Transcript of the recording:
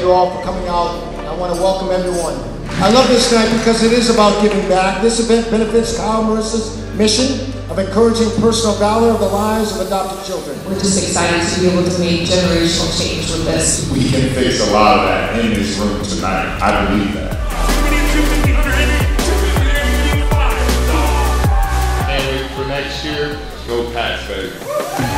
you all for coming out. I want to welcome everyone. I love this night because it is about giving back. This event benefits Kyle Marissa's mission of encouraging personal valor of the lives of adopted children. We're just excited to be able to make generational change with this. We can fix a lot of that in this room tonight. I believe that. And for next year, go Pats, baby.